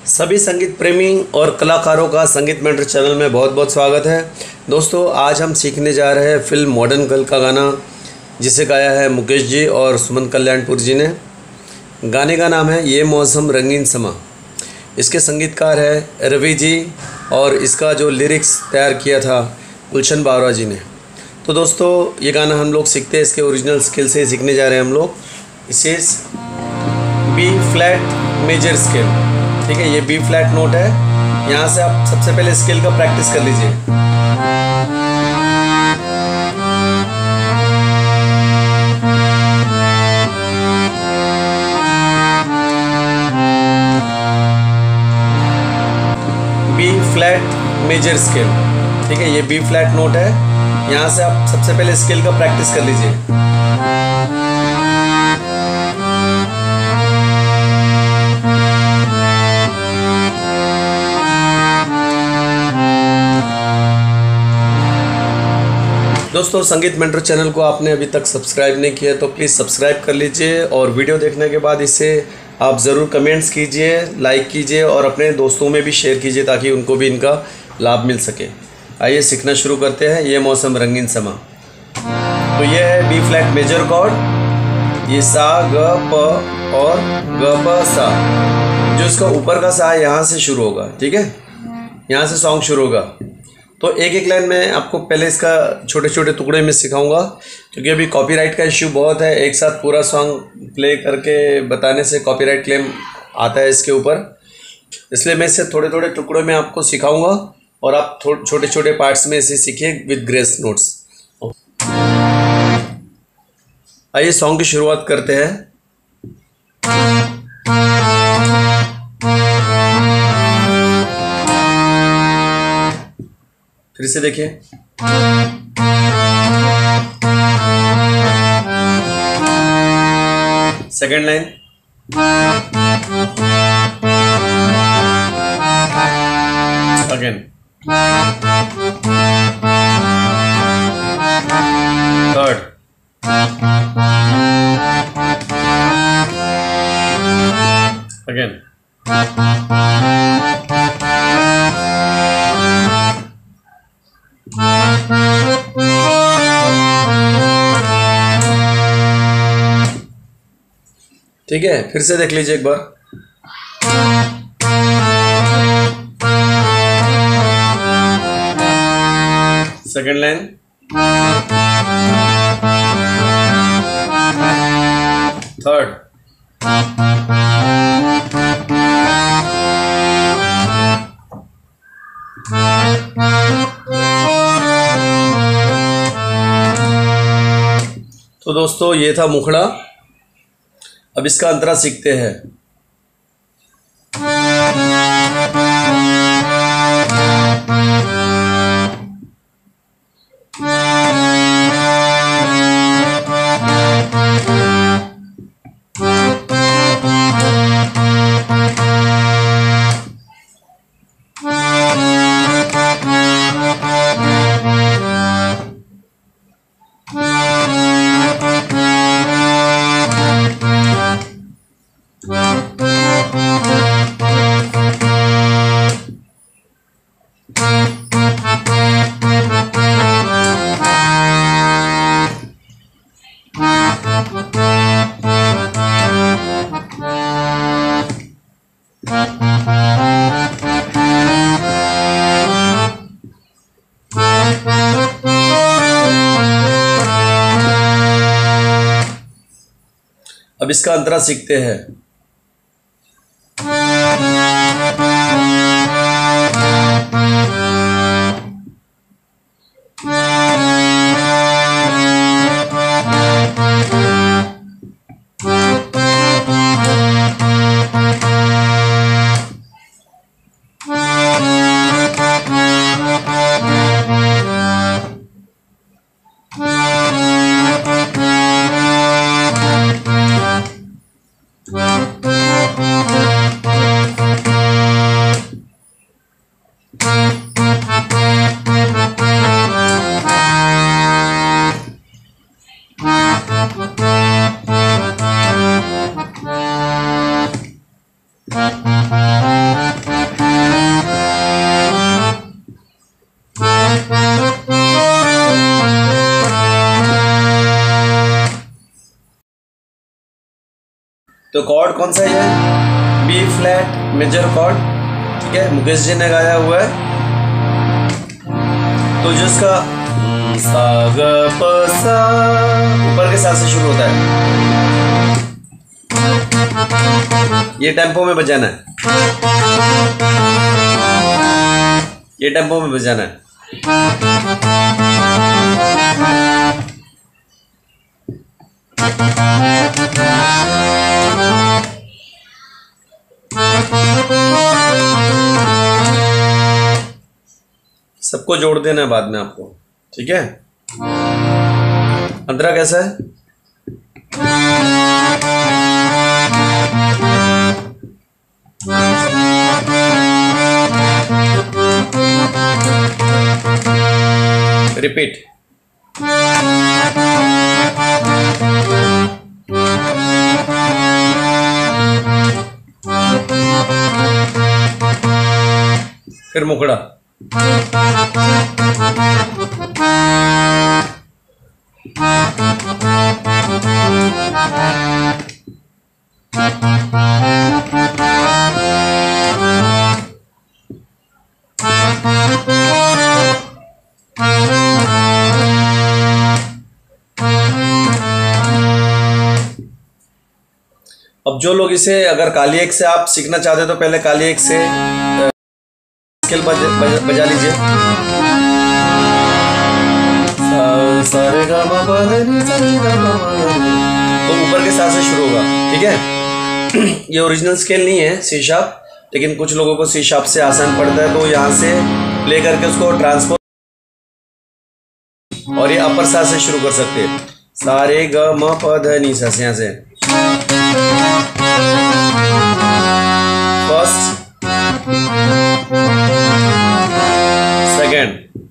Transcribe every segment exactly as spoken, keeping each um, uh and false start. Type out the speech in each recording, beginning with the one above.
सभी संगीत प्रेमी और कलाकारों का संगीत मेंटर चैनल में बहुत बहुत स्वागत है। दोस्तों, आज हम सीखने जा रहे हैं फिल्म मॉडर्न गर्ल का गाना, जिसे गाया है मुकेश जी और सुमन कल्याणपुर जी ने। गाने का नाम है ये मौसम रंगीन समा। इसके संगीतकार है रवि जी और इसका जो लिरिक्स तैयार किया था गुलशन बावरा जी ने। तो दोस्तों, ये गाना हम लोग सीखते हैं, इसके ओरिजिनल स्केल से सीखने जा रहे हैं हम लोग। इसे बी फ्लैट मेजर स्केल, ठीक है। ये बी फ्लैट नोट है। यहाँ से आप सबसे पहले स्केल का प्रैक्टिस कर लीजिए। बी फ्लैट मेजर स्केल, ठीक है। ये बी फ्लैट नोट है। यहाँ से आप सबसे पहले स्केल का प्रैक्टिस कर लीजिए। दोस्तों, संगीत मेंटर चैनल को आपने अभी तक सब्सक्राइब नहीं किया तो प्लीज़ सब्सक्राइब कर लीजिए, और वीडियो देखने के बाद इसे आप ज़रूर कमेंट्स कीजिए, लाइक कीजिए और अपने दोस्तों में भी शेयर कीजिए ताकि उनको भी इनका लाभ मिल सके। आइए सीखना शुरू करते हैं। ये मौसम रंगीन समा। तो ये है बी फ्लैट मेजर कॉर्ड। ये सा ग प और ग प सा, जो इसका ऊपर का सा है यहाँ से शुरू होगा, ठीक है। यहाँ से सॉन्ग शुरू होगा। तो एक एक लाइन में आपको पहले इसका छोटे छोटे टुकड़े में सिखाऊंगा, क्योंकि अभी कॉपीराइट का इश्यू बहुत है। एक साथ पूरा सॉन्ग प्ले करके बताने से कॉपीराइट क्लेम आता है इसके ऊपर, इसलिए मैं इसे थोड़े थोड़े टुकड़ों में आपको सिखाऊंगा और आप छोटे छोटे पार्ट्स में इसे सीखिए विद ग्रेस नोट्स। आइए सॉन्ग की शुरुआत करते हैं। फिर से देखिए। Second line. Again. Third. Again. ठीक है, फिर से देख लीजिए एक बार। Second line. थर्ड। तो दोस्तों, ये था मुखड़ा। अब इसका अंतरा सीखते हैं। अब इसका अंतरा सीखते हैं। Wow. तो कॉर्ड कौन सा है? बी फ्लैट मेजर कॉर्ड, ठीक है, मुकेश जी ने गाया हुआ है। तो जिसका सा ग प सा ऊपर के साथ से शुरू होता है, ये टेम्पो में बजाना है, ये टेम्पो में बजाना है। सबको जोड़ देना है बाद में आपको, ठीक है। अंतरा कैसा है? रिपीट। फिर मुखड़ा। अब जो लोग इसे अगर काली एक से आप सीखना चाहते हो तो पहले काली एक से स्केल बज, बज, बजा लीजिए। तो ऊपर के साथ से शुरू होगा, ठीक है। ये ओरिजिनल स्केल नहीं है सी शार्प, लेकिन कुछ लोगों को सी शार्प से आसान पड़ता है तो यहाँ से प्ले करके उसको ट्रांसपोज, और ये अपर साथ से शुरू कर सकते हैं। सारे ग म प ध नी सा से यहाँ से फर्स्ट, सेकेंड,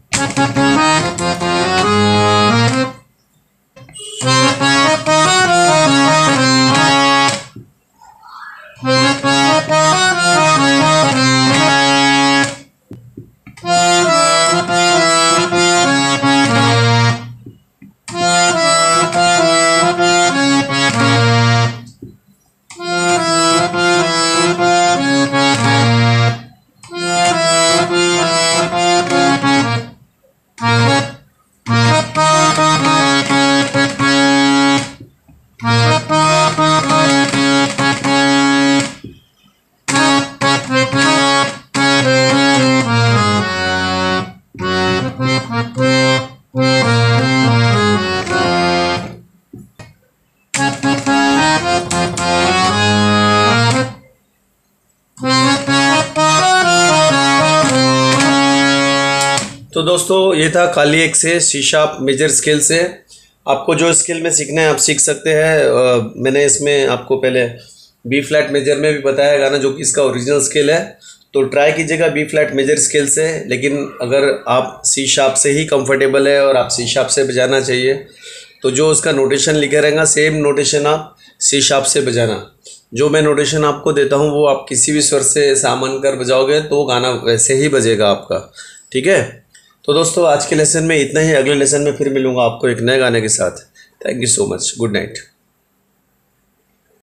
तो दोस्तों ये था काली एक से सी शार्प मेजर स्केल से। आपको जो स्केल में सीखना है आप सीख सकते हैं। मैंने इसमें आपको पहले बी फ्लैट मेजर में भी बताया गाना, जो कि इसका ओरिजिनल स्केल है। तो ट्राई कीजिएगा बी फ्लैट मेजर स्केल से, लेकिन अगर आप सी शार्प से ही कंफर्टेबल है और आप सी शार्प से बजाना चाहिए तो जो उसका नोटेशन लिखे रहेगा सेम नोटेशन आप सी शार्प से बजाना। जो मैं नोटेशन आपको देता हूँ वो आप किसी भी स्वर से सामान कर बजाओगे तो गाना वैसे ही बजेगा आपका, ठीक है। तो दोस्तों आज के लेसन में इतना ही। अगले लेसन में फिर मिलूंगा आपको एक नए गाने के साथ। Thank you so much. Good night.